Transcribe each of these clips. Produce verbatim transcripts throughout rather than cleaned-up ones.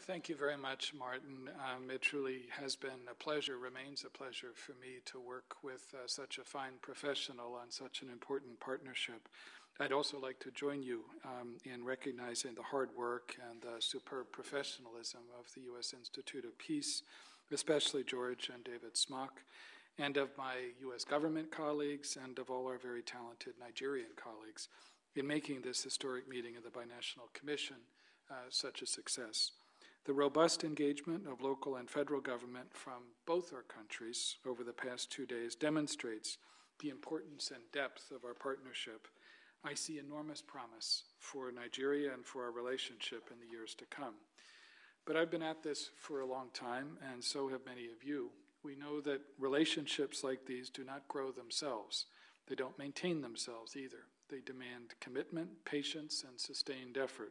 thank you very much, Martin. Um, it truly has been a pleasure, remains a pleasure for me to work with uh, such a fine professional on such an important partnership. I'd also like to join you um, in recognizing the hard work and the superb professionalism of the U S Institute of Peace, especially George and David Smock, and of my U S government colleagues and of all our very talented Nigerian colleagues in making this historic meeting of the Binational Commission uh, such a success. The robust engagement of local and federal government from both our countries over the past two days demonstrates the importance and depth of our partnership. I see enormous promise for Nigeria and for our relationship in the years to come. But I've been at this for a long time, and so have many of you. We know that relationships like these do not grow themselves. They don't maintain themselves either. They demand commitment, patience, and sustained effort.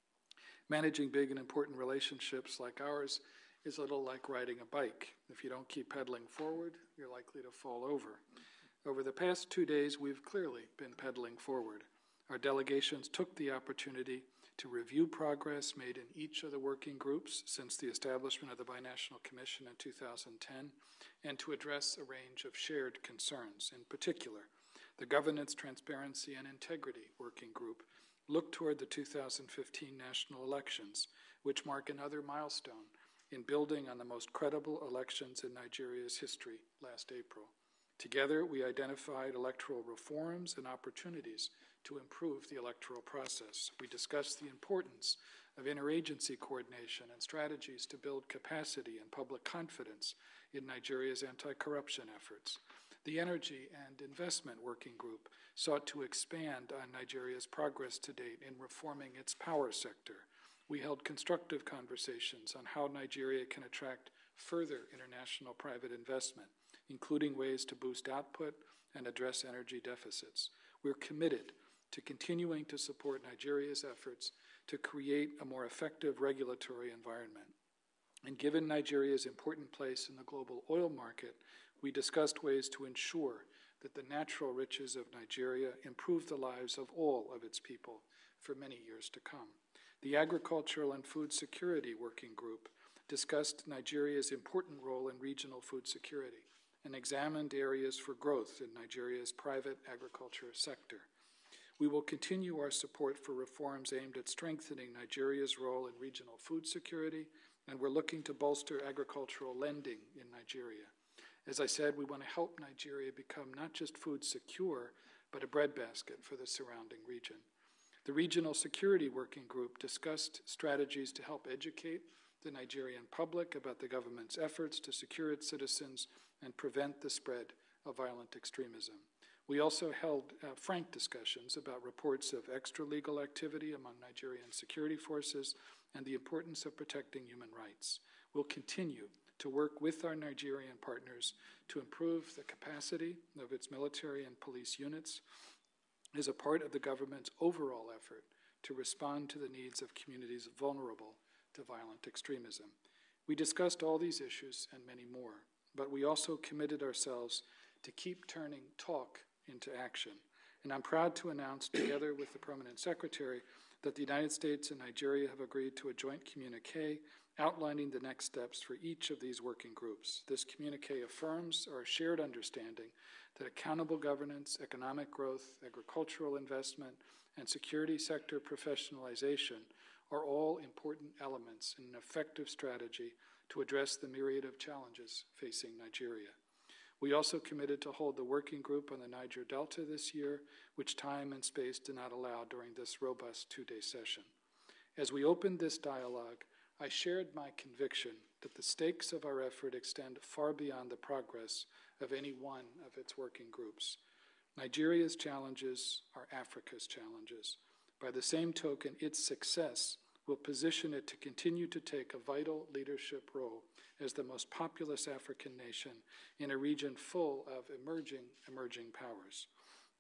Managing big and important relationships like ours is a little like riding a bike. If you don't keep pedaling forward, you're likely to fall over. Over the past two days, we've clearly been pedaling forward. Our delegations took the opportunity to review progress made in each of the working groups since the establishment of the Binational Commission in two thousand ten, and to address a range of shared concerns. In particular, the Governance, Transparency, and Integrity Working Group looked toward the two thousand fifteen national elections, which mark another milestone in building on the most credible elections in Nigeria's history last April. Together, we identified electoral reforms and opportunities to improve the electoral process. We discussed the importance of interagency coordination and strategies to build capacity and public confidence in Nigeria's anti-corruption efforts. The Energy and Investment Working Group sought to expand on Nigeria's progress to date in reforming its power sector. We held constructive conversations on how Nigeria can attract further international private investment, including ways to boost output and address energy deficits. We're committed to continuing to support Nigeria's efforts to create a more effective regulatory environment. And given Nigeria's important place in the global oil market, we discussed ways to ensure that the natural riches of Nigeria improve the lives of all of its people for many years to come. The Agricultural and Food Security Working Group discussed Nigeria's important role in regional food security and examined areas for growth in Nigeria's private agriculture sector. We will continue our support for reforms aimed at strengthening Nigeria's role in regional food security, and we're looking to bolster agricultural lending in Nigeria. As I said, we want to help Nigeria become not just food secure, but a breadbasket for the surrounding region. The Regional Security Working Group discussed strategies to help educate the Nigerian public about the government's efforts to secure its citizens and prevent the spread of violent extremism. We also held uh, frank discussions about reports of extra-legal activity among Nigerian security forces and the importance of protecting human rights. We'll continue to work with our Nigerian partners to improve the capacity of its military and police units as a part of the government's overall effort to respond to the needs of communities vulnerable to violent extremism. We discussed all these issues and many more, but we also committed ourselves to keep turning talk into action. And I'm proud to announce, together with the Permanent Secretary, that the United States and Nigeria have agreed to a joint communique outlining the next steps for each of these working groups. This communique affirms our shared understanding that accountable governance, economic growth, agricultural investment, and security sector professionalization are all important elements in an effective strategy to address the myriad of challenges facing Nigeria. We also committed to hold the working group on the Niger Delta this year, which time and space did not allow during this robust two-day session. As we opened this dialogue, I shared my conviction that the stakes of our effort extend far beyond the progress of any one of its working groups. Nigeria's challenges are Africa's challenges. By the same token, its success will position it to continue to take a vital leadership role as the most populous African nation in a region full of emerging, emerging powers.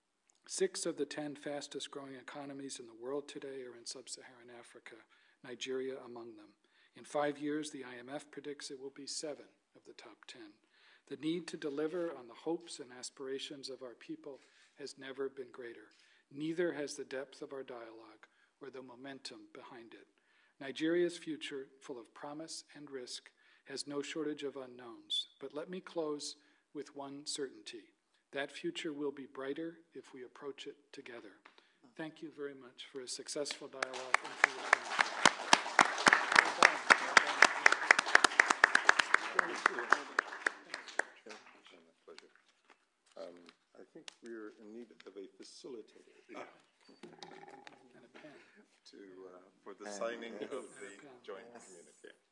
Six of the ten fastest growing economies in the world today are in sub-Saharan Africa, Nigeria among them. In five years, the I M F predicts it will be seven of the top ten. The need to deliver on the hopes and aspirations of our people has never been greater. Neither has the depth of our dialogue or the momentum behind it. Nigeria's future, full of promise and risk, has no shortage of unknowns. But let me close with one certainty. That future will be brighter if we approach it together. Thank you very much for a successful dialogue and for your attention. Um, I think we're in need of a facilitator. Yeah. And a pen. To, uh, for the signing of the joint communique.